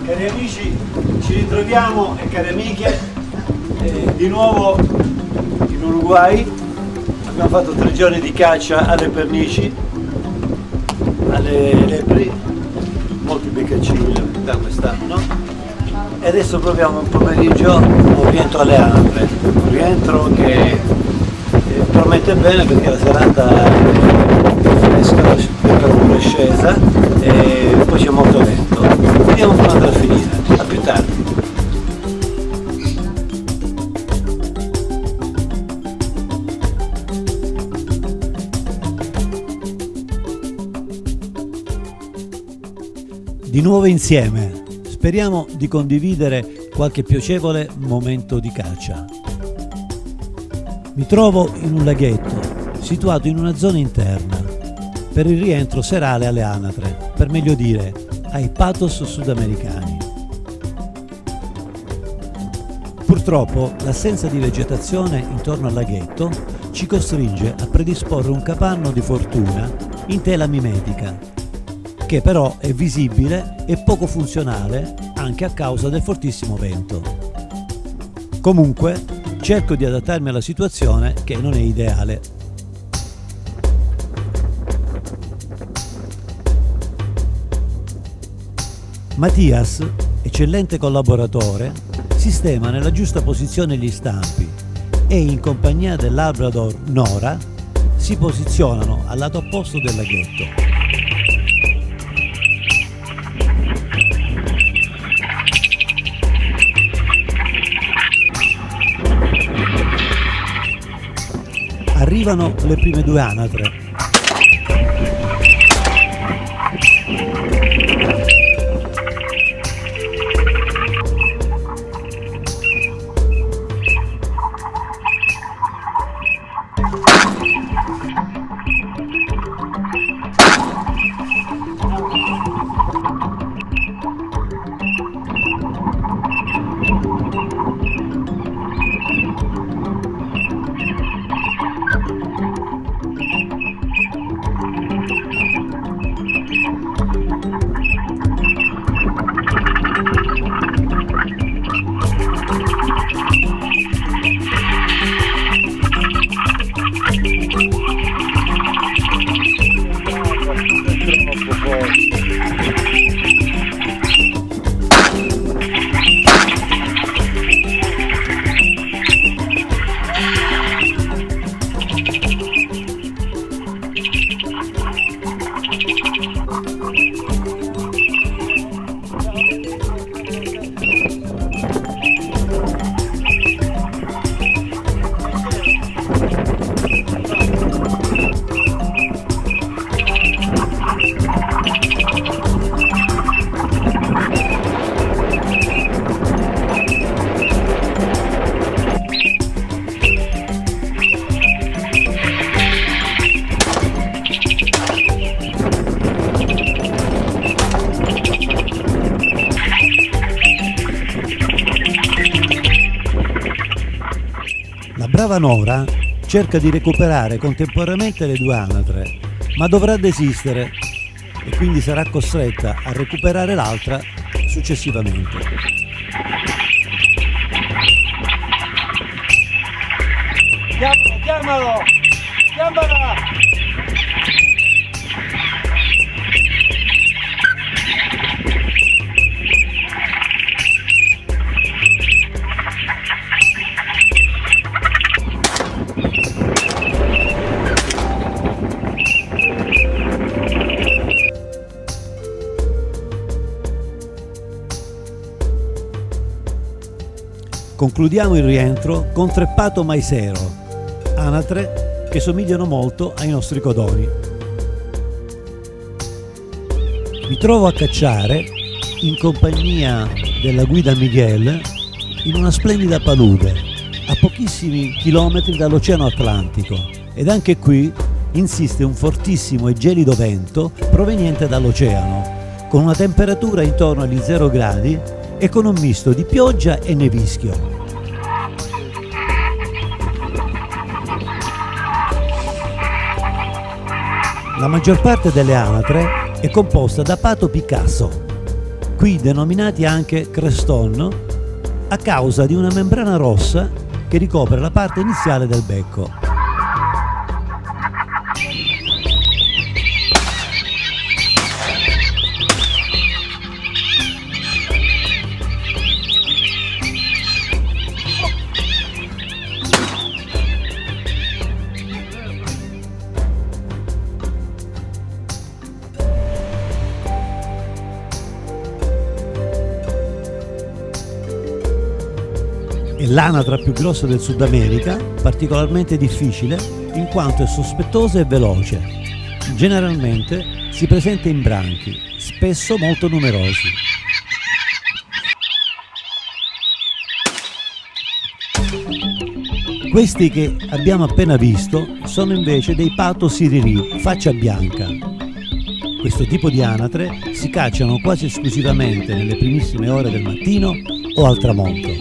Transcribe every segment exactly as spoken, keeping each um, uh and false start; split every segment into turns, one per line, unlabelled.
Cari amici, ci ritroviamo e cari amiche eh, di nuovo in Uruguay. Abbiamo fatto tre giorni di caccia alle pernici, alle lepri, molti beccaccini da quest'anno, e adesso proviamo un pomeriggio un rientro alle anatre, un rientro che eh, promette bene perché la serata è fresca, la temperatura è scesa e poi c'è molto vento. Vediamo come andrà a finire. A più tardi. Di nuovo insieme, speriamo di condividere qualche piacevole momento di caccia. Mi trovo in un laghetto situato in una zona interna per il rientro serale alle anatre, per meglio dire ai patos sudamericani. Purtroppo l'assenza di vegetazione intorno al laghetto ci costringe a predisporre un capanno di fortuna in tela mimetica, che però è visibile e poco funzionale anche a causa del fortissimo vento. Comunque cerco di adattarmi alla situazione, che non è ideale. Mattias, eccellente collaboratore, sistema nella giusta posizione gli stampi e in compagnia del Labrador Nora si posizionano al lato opposto del laghetto. Arrivano le prime due anatre. Brava Nora cerca di recuperare contemporaneamente le due anatre, ma dovrà desistere e quindi sarà costretta a recuperare l'altra successivamente. Chiamalo, chiamalo! Chiamala! Concludiamo il rientro con tre pato maisero, anatre che somigliano molto ai nostri codoni. Mi trovo a cacciare in compagnia della guida Miguel in una splendida palude a pochissimi chilometri dall'Oceano Atlantico, ed anche qui insiste un fortissimo e gelido vento proveniente dall'oceano, con una temperatura intorno agli zero gradi e con un misto di pioggia e nevischio. La maggior parte delle anatre è composta da pato Picasso, qui denominati anche creston, a causa di una membrana rossa che ricopre la parte iniziale del becco. È l'anatra più grossa del Sud America, particolarmente difficile in quanto è sospettosa e veloce. Generalmente si presenta in branchi, spesso molto numerosi. Questi che abbiamo appena visto sono invece dei pato siriri, faccia bianca. Questo tipo di anatre si cacciano quasi esclusivamente nelle primissime ore del mattino o al tramonto.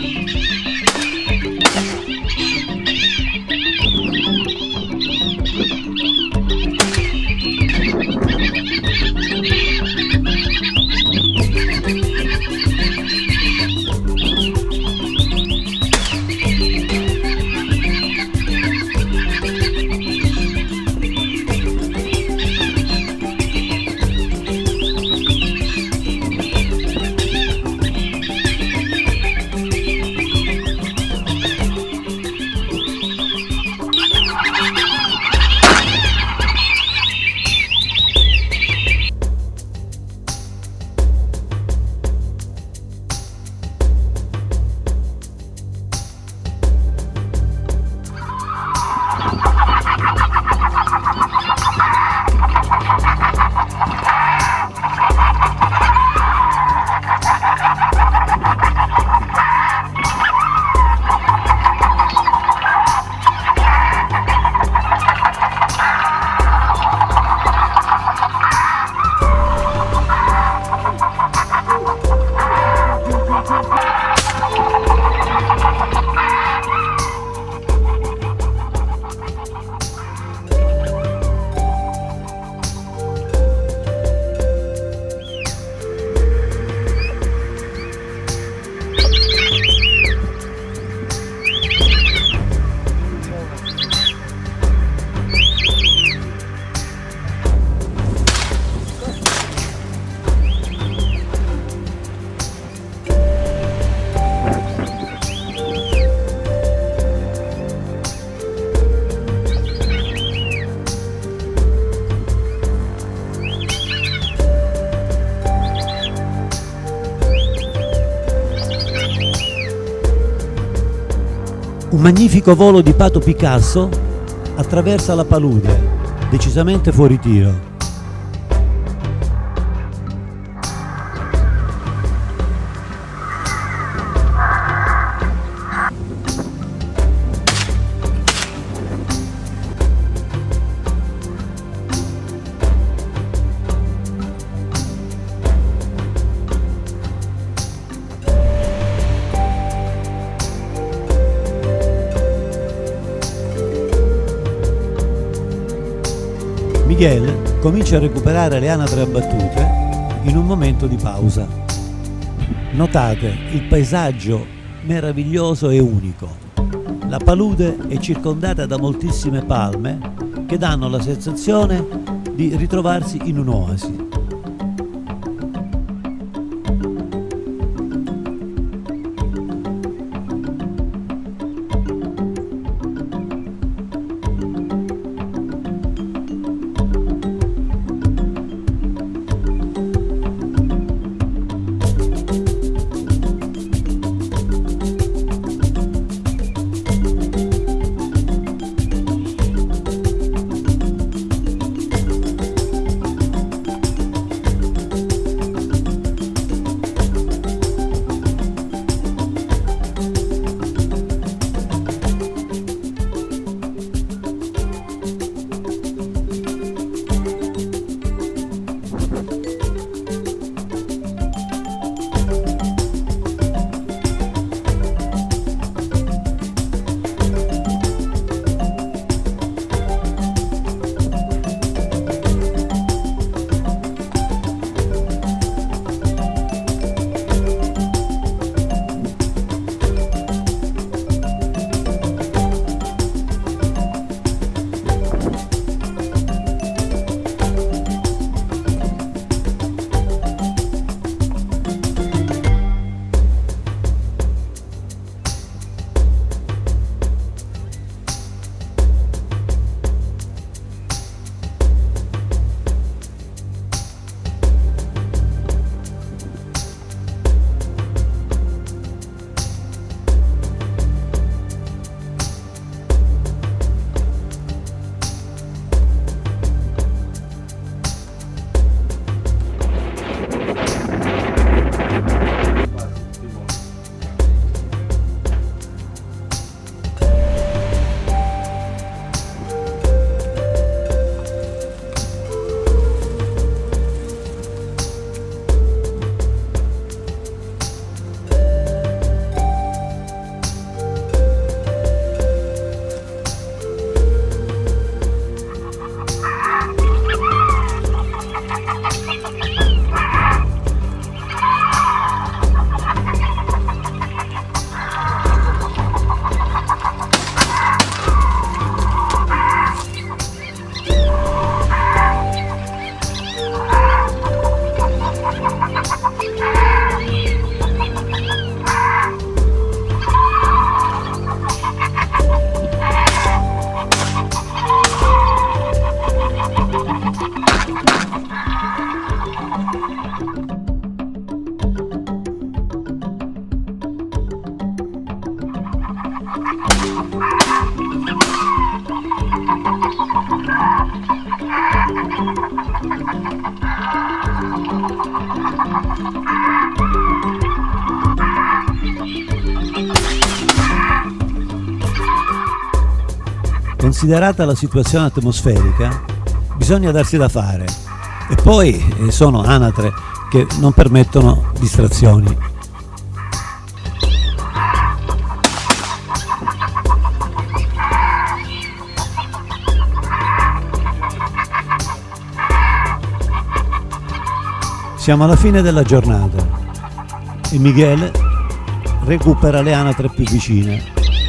Un magnifico volo di pato Picasso attraversa la palude, decisamente fuori tiro. Miguel comincia a recuperare le anatre abbattute in un momento di pausa. Notate il paesaggio meraviglioso e unico. La palude è circondata da moltissime palme che danno la sensazione di ritrovarsi in un'oasi. Considerata la situazione atmosferica, bisogna darsi da fare, e poi sono anatre che non permettono distrazioni. Siamo alla fine della giornata e Miguel recupera le anatre più vicine.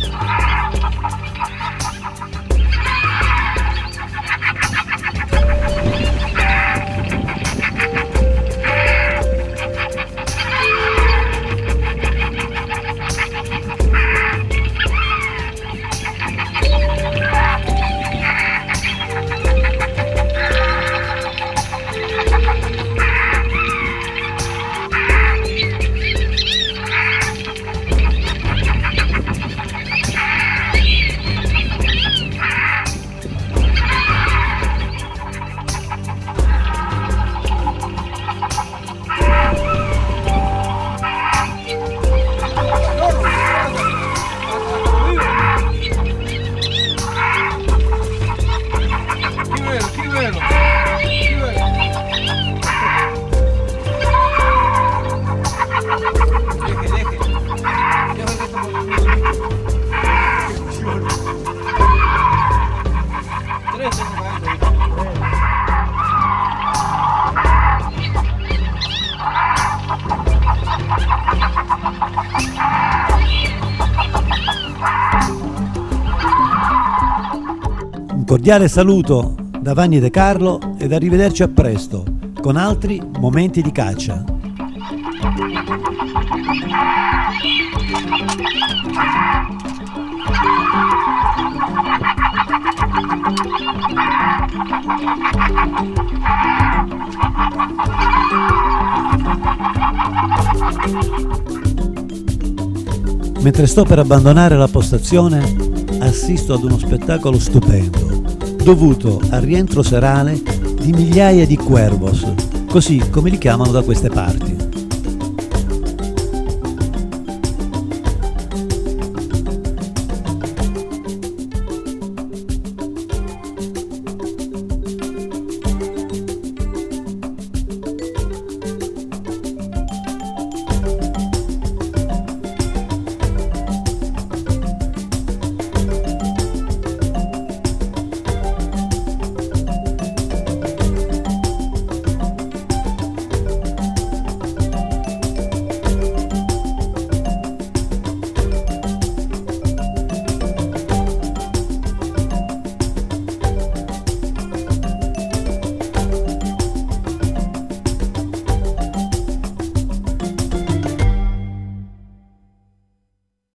Un cordiale saluto da Vanni De Carlo ed arrivederci a presto con altri momenti di caccia. Mentre sto per abbandonare la postazione, assisto ad uno spettacolo stupendo, dovuto al rientro serale di migliaia di cuervos, così come li chiamano da queste parti.